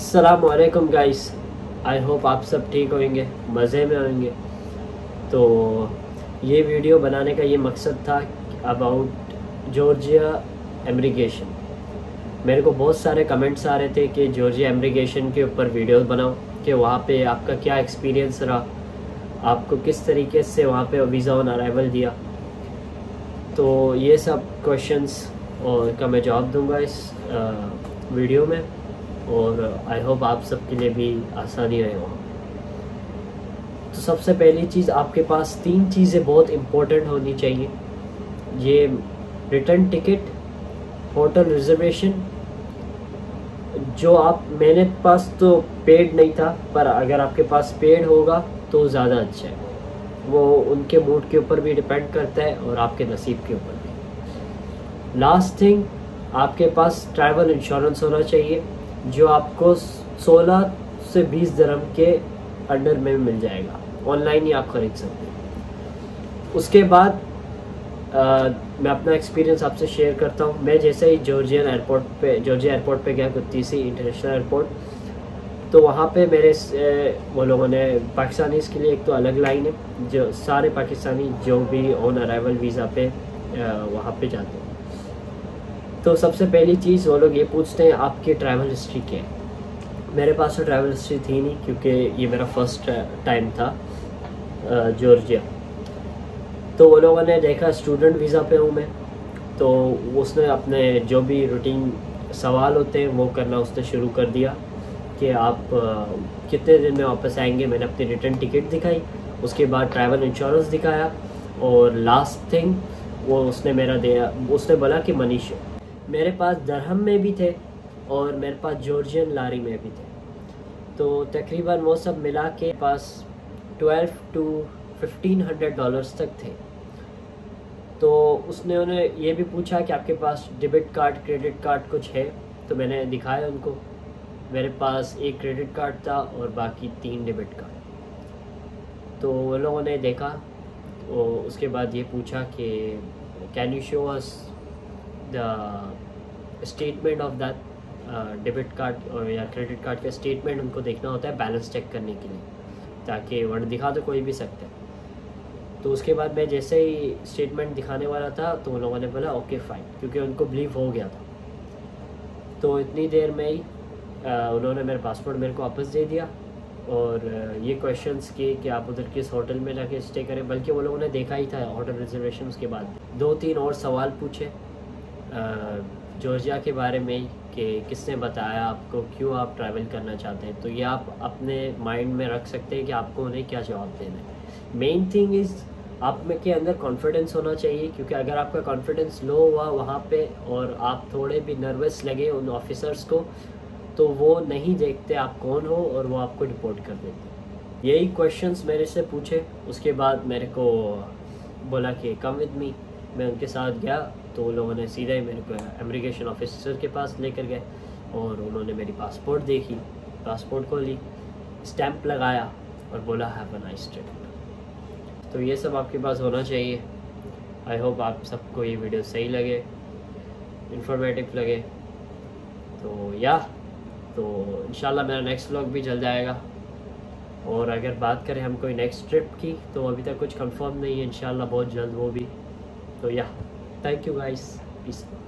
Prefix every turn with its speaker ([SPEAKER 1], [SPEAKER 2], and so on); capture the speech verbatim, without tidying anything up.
[SPEAKER 1] अस्सलामुअलैकुम guys, I hope आप सब ठीक होंगे, मज़े में होंगे। तो ये वीडियो बनाने का ये मकसद था अबाउट जॉर्जिया इमिग्रेशन। मेरे को बहुत सारे कमेंट्स आ रहे थे कि जॉर्जिया इमिग्रेशन के ऊपर वीडियोस बनाओ कि वहाँ पे आपका क्या एक्सपीरियंस रहा, आपको किस तरीके से वहाँ पे वीज़ा ऑन अराइवल दिया। तो ये सब क्वेश्चंस और का मैं जवाब दूंगा इस आ, वीडियो में, और आई होप आप सबके लिए भी आसानी रहे वहाँ। तो सबसे पहली चीज़, आपके पास तीन चीज़ें बहुत इम्पोर्टेंट होनी चाहिए। ये रिटर्न टिकट, होटल रिजर्वेशन, जो आप मेरे पास तो पेड नहीं था, पर अगर आपके पास पेड होगा तो ज़्यादा अच्छा है। वो उनके मूड के ऊपर भी डिपेंड करता है और आपके नसीब के ऊपर भी। लास्ट थिंग, आपके पास ट्रैवल इंश्योरेंस होना चाहिए जो आपको सोलह से बीस दिरहम के अंडर में मिल जाएगा, ऑनलाइन ही आप खरीद सकते हैं। उसके बाद आ, मैं अपना एक्सपीरियंस आपसे शेयर करता हूँ। मैं जैसे ही जॉर्जियन एयरपोर्ट पे जॉर्जिया एयरपोर्ट पे गया, कुत्तीसी इंटरनेशनल एयरपोर्ट, तो वहाँ पे मेरे वो लोगों ने पाकिस्तानीज़ के लिए एक तो अलग लाइन है, जो सारे पाकिस्तानी जो भी ऑन अराइवल वीज़ा पे वहाँ पे जाते हैं। तो सबसे पहली चीज़ वो लोग ये पूछते हैं आपकी ट्रैवल हिस्ट्री क्या है। मेरे पास तो ट्रैवल हिस्ट्री थी नहीं, क्योंकि ये मेरा फर्स्ट टाइम था जॉर्जिया। तो वो लोगों ने देखा स्टूडेंट वीज़ा पे हूँ मैं, तो उसने अपने जो भी रूटीन सवाल होते हैं वो करना उसने शुरू कर दिया कि आप कितने दिन में वापस आएंगे। मैंने अपनी रिटर्न टिकट दिखाई, उसके बाद ट्रैवल इंश्योरेंस दिखाया, और लास्ट थिंग वो उसने मेरा दिया, उसने बोला कि मनीष। मेरे पास दरहम में भी थे और मेरे पास जॉर्जियन लारी में भी थे, तो तकरीबन वो सब मिला के पास twelve to fifteen hundred dollars तक थे। तो उसने उन्हें ये भी पूछा कि आपके पास डेबिट कार्ड क्रेडिट कार्ड कुछ है, तो मैंने दिखाया उनको। मेरे पास एक क्रेडिट कार्ड था और बाकी तीन डेबिट कार्ड। तो वो लोगों ने देखा, तो उसके बाद ये पूछा कि can you show us the statement of that debit card और या क्रेडिट कार्ड का स्टेटमेंट उनको देखना होता है बैलेंस चेक करने के लिए, ताकि वरना दिखा तो कोई भी सकता है। तो उसके बाद मैं जैसे ही स्टेटमेंट दिखाने वाला था तो उन लोगों ने बोला ओके फाइन, क्योंकि उनको बिलीव हो गया था। तो इतनी देर में ही उन्होंने मेरा पासपोर्ट मेरे को वापस दे दिया, और ये क्वेश्चंस किए कि आप उधर किस होटल में जाके स्टे करें, बल्कि वो लोगों ने देखा ही था होटल रिजर्वेशन। उसके बाद दो तीन और सवाल पूछे जॉर्जिया के बारे में ही, कि किसने बताया आपको, क्यों आप ट्रैवल करना चाहते हैं। तो ये आप अपने माइंड में रख सकते हैं कि आपको उन्हें क्या जवाब देना है। मेन थिंग इज़ आप में के अंदर कॉन्फिडेंस होना चाहिए, क्योंकि अगर आपका कॉन्फिडेंस लो हुआ वहाँ पे और आप थोड़े भी नर्वस लगे उन ऑफिसर्स को, तो वो नहीं देखते आप कौन हो और वो आपको रिपोर्ट कर देते। यही क्वेश्चंस मेरे से पूछे। उसके बाद मेरे को बोला कि कम विद मी। मैं उनके साथ गया, तो उन लोगों ने सीधा ही मेरे को इमिग्रेशन ऑफिसर के पास लेकर गए, और उन्होंने मेरी पासपोर्ट देखी, पासपोर्ट को ली, स्टैंप लगाया और बोला हैव अ नाइस ट्रिप। तो ये सब आपके पास होना चाहिए। आई होप आप सबको ये वीडियो सही लगे, इंफॉर्मेटिव लगे। तो या तो इंशाल्लाह मेरा नेक्स्ट व्लॉग भी जल्द आएगा। और अगर बात करें हम कोई नेक्स्ट ट्रिप की, तो अभी तक कुछ कंफर्म नहीं है, इंशाल्लाह बहुत जल्द वो भी। तो या थैंक यू गाइस, पीस।